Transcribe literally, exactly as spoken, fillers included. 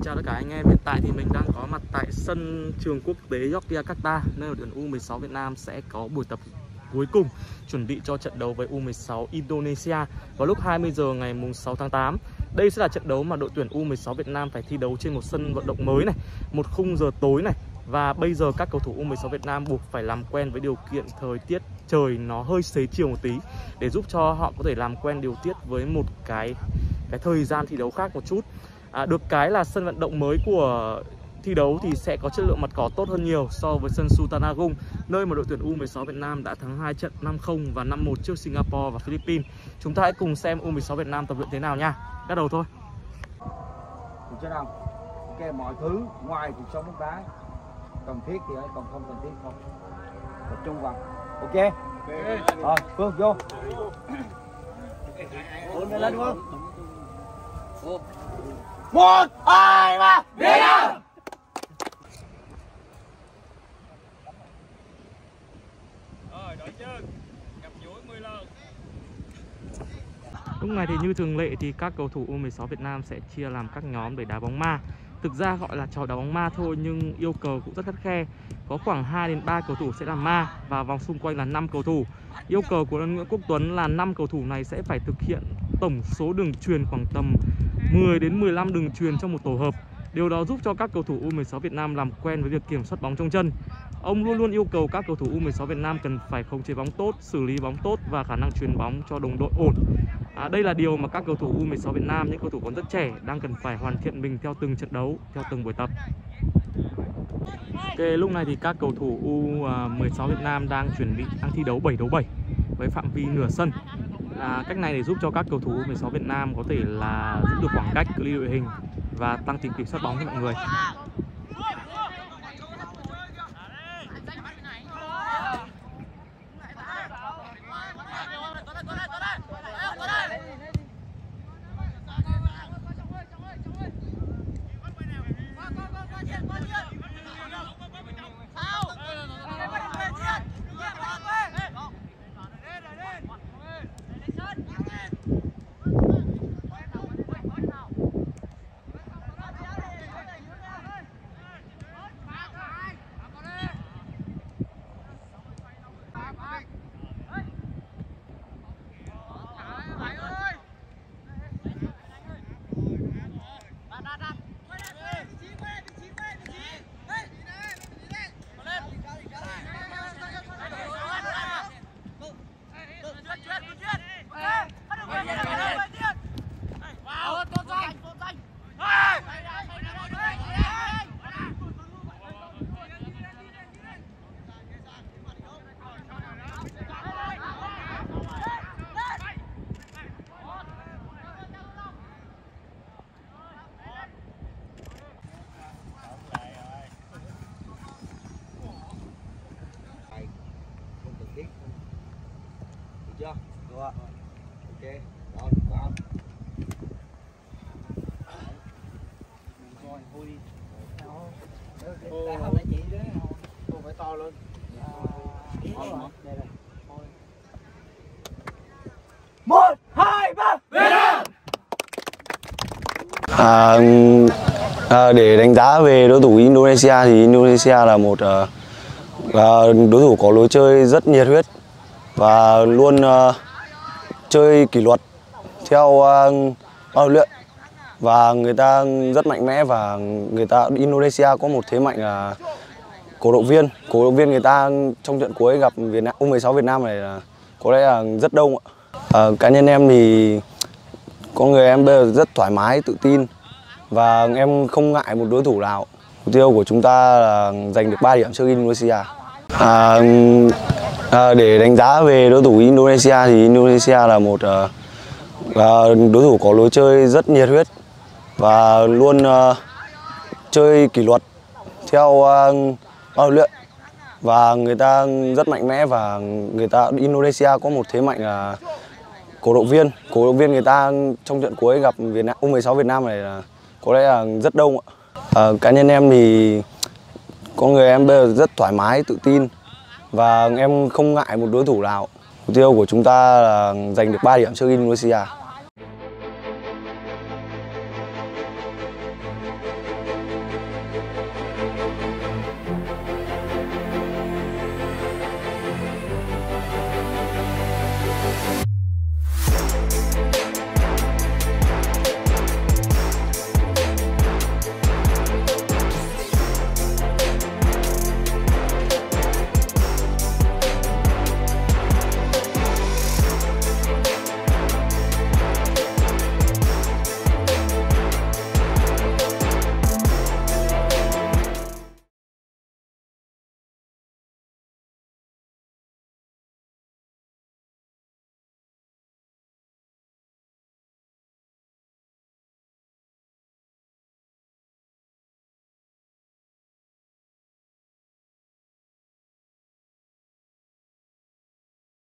chào tất cả anh em. Hiện tại thì mình đang có mặt tại sân trường quốc tế Yogyakarta, nơi đội tuyển U mười sáu Việt Nam sẽ có buổi tập cuối cùng chuẩn bị cho trận đấu với U mười sáu Indonesia vào lúc hai mươi giờ ngày sáu tháng tám. Đây sẽ là trận đấu mà đội tuyển U mười sáu Việt Nam phải thi đấu trên một sân vận động mới này, một khung giờ tối này. Và bây giờ các cầu thủ U mười sáu Việt Nam buộc phải làm quen với điều kiện thời tiết trời nó hơi xế chiều một tí để giúp cho họ có thể làm quen điều tiết với một cái cái thời gian thi đấu khác một chút. À, được cái là sân vận động mới của thi đấu thì sẽ có chất lượng mặt cỏ tốt hơn nhiều so với sân Sultan nơi mà đội tuyển U mười sáu Việt Nam đã thắng hai trận năm không và năm một trước Singapore và Philippines. Chúng ta hãy cùng xem U mười sáu Việt Nam tập luyện thế nào nha. Bắt đầu thôi. Được chưa nào? Ok, mọi thứ ngoài cuộc sống bóng đá cần thiết thì ấy, còn không cần thiết không. Tập trung vào. Ok. Ok. Rồi, Phương vô. Phương lên Phương. Một, hai, ba, đi nào. Rồi, đổi chân. Gặp chuỗi mười lần. Lúc này thì như thường lệ thì các cầu thủ U mười sáu Việt Nam sẽ chia làm các nhóm để đá bóng ma. Thực ra gọi là trò đá bóng ma thôi nhưng yêu cầu cũng rất khắt khe. Có khoảng hai đến ba cầu thủ sẽ làm ma và vòng xung quanh là năm cầu thủ. Yêu cầu của Nguyễn Quốc Tuấn là năm cầu thủ này sẽ phải thực hiện tổng số đường chuyền khoảng tầm mười đến mười lăm đường chuyền trong một tổ hợp. Điều đó giúp cho các cầu thủ U mười sáu Việt Nam làm quen với việc kiểm soát bóng trong chân. Ông luôn luôn yêu cầu các cầu thủ U mười sáu Việt Nam cần phải khống chế bóng tốt, xử lý bóng tốt và khả năng chuyền bóng cho đồng đội ổn. À, đây là điều mà các cầu thủ U mười sáu Việt Nam, những cầu thủ còn rất trẻ, đang cần phải hoàn thiện mình theo từng trận đấu, theo từng buổi tập. Ok, lúc này thì các cầu thủ U mười sáu Việt Nam đang chuẩn bị đang thi đấu bảy đấu bảy với phạm vi nửa sân. À, cách này để giúp cho các cầu thủ U mười sáu Việt Nam có thể là giữ được khoảng cách, cự ly đội hình và tăng tính kiểm soát bóng cho mọi người. Chưa? Được ạ. Ok. Rồi, vào. Rồi, vui đi. Đây không phải chị đấy. Cô phải to lên. Một, hai, ba, Việt Nam. À, à, để đánh giá về đối thủ Indonesia thì Indonesia là một à, đối thủ có lối chơi rất nhiệt huyết và luôn uh, chơi kỷ luật theo uh, huấn luyện, và người ta rất mạnh mẽ, và người ta Indonesia có một thế mạnh là cổ động viên cổ động viên người ta trong trận cuối gặp Việt Nam U mười sáu Việt Nam này là có lẽ là rất đông ạ. Uh, cá nhân em thì có người em bây giờ rất thoải mái, tự tin và em không ngại một đối thủ nào. Mục tiêu của chúng ta là giành được ba điểm trước Indonesia. À, à, để đánh giá về đối thủ Indonesia thì Indonesia là một à, đối thủ có lối chơi rất nhiệt huyết và luôn à, chơi kỷ luật theo uh, huấn luyện, và người ta rất mạnh mẽ, và người ta Indonesia có một thế mạnh là cổ động viên cổ động viên người ta trong trận cuối gặp Việt Nam U mười sáu Việt Nam này là có lẽ là rất đông ạ. À, cá nhân em thì có người em bây giờ rất thoải mái, tự tin và em không ngại một đối thủ nào. Mục tiêu của chúng ta là giành được ba điểm trước Indonesia.